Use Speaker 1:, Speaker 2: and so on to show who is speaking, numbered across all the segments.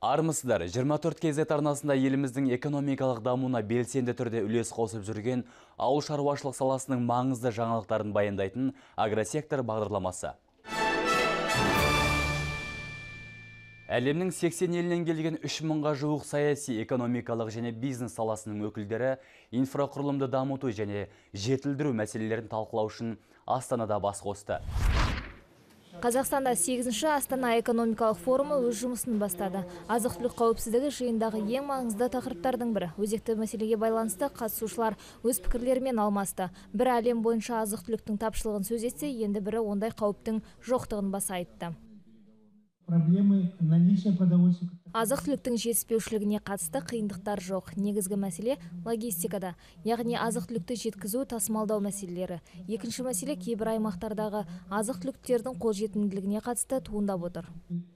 Speaker 1: Армысыздар, 24 KZ арнасында еліміздің экономикалық дамуына белсенді түрде үлес қосып жүрген ауыл шаруашылық саласының маңызды жаңалықтарын баяндайтын агросектор бағдарламасы. Әлемнің 80 елінен келген 3000-ға жуық саяси, экономикалық және бизнес саласының өкілдері инфрақұрылымды дамыту және жетілдіру мәселелерін талқылау үшін Астанада бас қосты.
Speaker 2: Қазақстанда 8-ші Астана экономикалық форумы өз жұмысын бастады. Азық-түлік қауіпсіздігі жиындағы ең маңызды тақырыптардың бірі. Өзекті мәселеге байланысты қатысушылар өз пікірлерімен алмасты. Бірі әлем бойынша азық-түліктің тапшылығын сөз етсе, енді бірі ондай қауіптің жоқтығын баса айтты. Азық-түліктің жетіспеушілігіне қатысты қиындықтар жоқ. Негізгі мәселе логистикада, яғни азық-түлікті жеткізу, тасымалдау мәселелері. Екінші мәселе кейбір аймақтардағы азық-түліктердің қолжетімділігіне қатысты туындап отыр.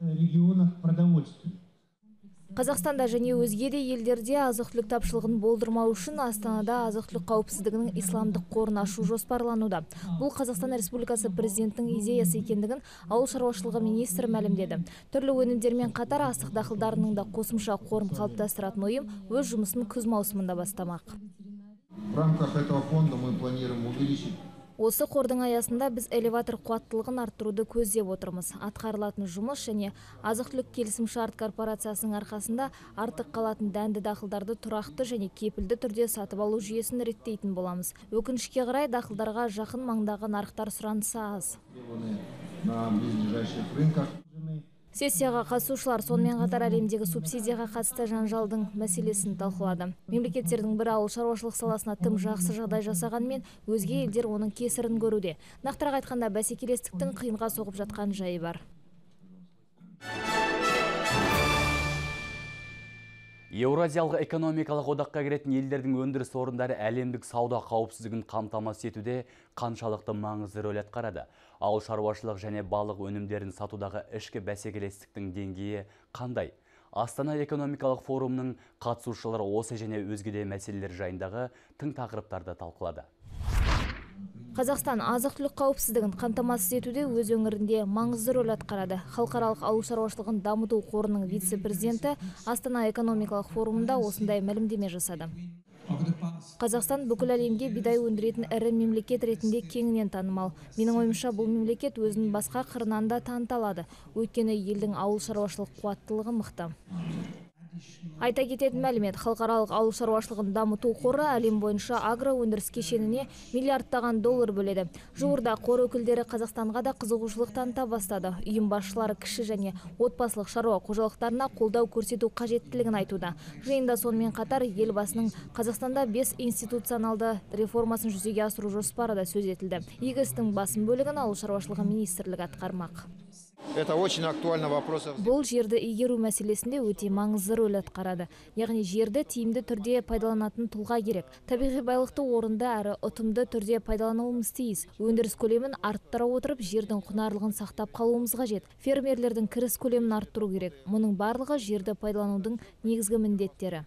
Speaker 2: Қазақстанда және өзге де елдерде азық-түлік тапшылығын болдырмау үшін Астанада азық-түлік қауіпсіздігінің исламдық қорын ашу жоспарлануда. Бұл Қазақстан Республикасы президентінің идеясы екендігін ауыл шаруашылығы министрі мәлімдеді. Түрлі өнімдермен қатар астық дақылдарының да қосымша қорын қалыптастыратын ұйым өз жұмысын күз маусымында бастамақ.
Speaker 3: В рамках этого фонда мы планируем увеличить.
Speaker 2: Осы қордың аясында біз элеватор қуаттылығын арттыруды көздеп отырмыз. Атқарылатын жұмыс және азық-түлік келісім-шарт корпорациясының арқасында артық қалатын дәнді дақылдарды тұрақты және кепілді түрде сатып алу жүйесін реттейтін боламыз. Өкінішке қарай дақылдарға жақын маңдағы нарықтар сұранысы аз. Сессияға қатысушылар сонымен қатар әлемдегі субсидияға қатысты жанжалдың мәселесін талқылады. Мемлекеттердің бірі ауыл шаруашылық саласына тым жақсы жағдай жасағанмен, өзге елдер оның кесірін көруде. Нақтырақ айтқанда, бәсекелестіктің қиынға соғып жатқан жайы бар.
Speaker 1: Еуразиялық экономикалық одаққа кіретін елдердің өндіріс орындары әлемдік сауда қауіпсіздігін қамтамасыз етуде қаншалықты маңызды рөл атқарады. Ауыл шаруашылық және балық өнімдерін сатудағы ішкі бәсекелестіктің деңгейі қандай? Астана экономикалық форумның қатысушылары осы және өзге де мәселелер жайындағы тың тақырыптарды талқылады.
Speaker 2: Қазақстан азық-түлік қауіпсіздігін қамтамасыз етуде өз өңірінде маңызды рөл атқарады. Халықаралық ауыл шаруашылығын дамыту қорының вице-президенті Астана экономикалық форумында осындай мәлімдеме жасады. Қазақстан бүкіл әлемге бидай өндіретін ірі мемлекет ретінде кеңінен танымал. Менің ойымша, бұл мемлекет өзінің басқа қырынан да таныта алады. Өйткені елдің ауыл шаруашылық қуаттылығы мықты. Айта кететін мәлімет, халықаралық ауыл шаруашылығын дамыту қоры әлем бойынша агроөндіріс кешеніне миллиардтаған доллар бөледі. Жуырда қор өкілдері Қазақстанға да қызығушылық таныта бастады. Ұйым басшылары кіші және отбасылық шаруа қожалықтарына қолдау көрсету қажеттілігін айтуда. Жиында сонымен қатар елбасының Қазақстанда 5 институционалды реформасын жүзеге асыру жоспары да сөз етілді. Игі істің басым бөлігін ауыл шаруашылығы министрлігі атқармақ.
Speaker 3: Это очень актуальный вопрос.
Speaker 2: Бұл жерді игеру мәселесінде өте маңызды рөл атқарады. Яғни жерді тиімді түрде пайдаланатын тұлға керек. Табиғи байлықты орынды әрі ұтымды түрде пайдалануымыз тиіс. Өндіріс көлемін арттыра отырып, жердің құнарлығын сақтап қалуымыз қажет. Фермерлердің кіріс көлемін арттыру керек. Мұның барлығы жерді пайдаланудың негізгі міндеттері.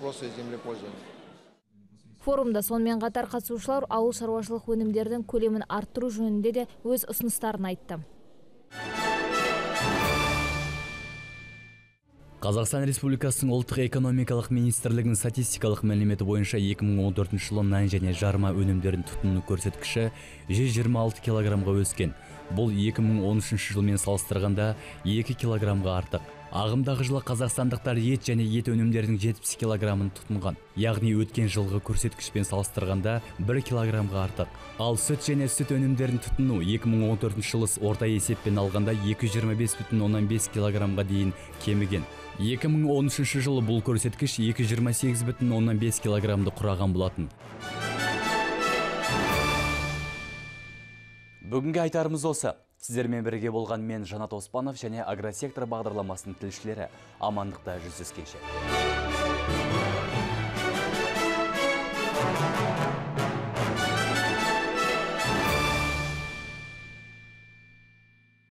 Speaker 2: Форумда сонымен қатар қатысушылар ауыл шаруашылық өнімдердің көлемін арттыру жөнінде де өз ұсыныстарын айтты.
Speaker 1: Қазақстан Республикасының ұлттық экономикалық министрлігінің статистикалық мәліметі бойынша 2014 жылы нан және жарма өнімдерін тұтыну көрсеткіші 126 килограммға өскен. Бұл 2013 жылмен салыстырғанда 2 килограммға артық. Ағымдағы жылы қазақстандықтар ет және ет өнімдерінің 70 килограммын тұтынған. Яғни өткен жылғы көрсеткішпен салыстырғанда 1 килограммға артық. Ал сүт және сүт өнімдерін тұтыну 2014 жылы орта есеппен алғанда 225,5 килограммға дейін кеміген. 2013 жылы бұл көрсеткіш 228,5 килограммды құраған болатын. Бүгінгі айтарымыз осы. Сіздермен бірге болған мен Жанат Оспанов және агросектор бағдарламасының тілшілері. Амандықта жүздескенше.